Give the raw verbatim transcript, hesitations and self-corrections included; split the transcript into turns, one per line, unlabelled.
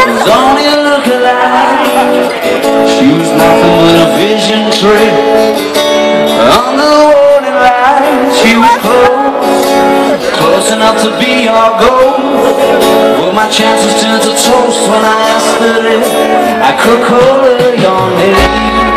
was only a look-alike. She was nothing but a vision tree. Under the warning light, she was close, close enough to be our goal. But my chances turned to toast when I asked her if I could call her your name.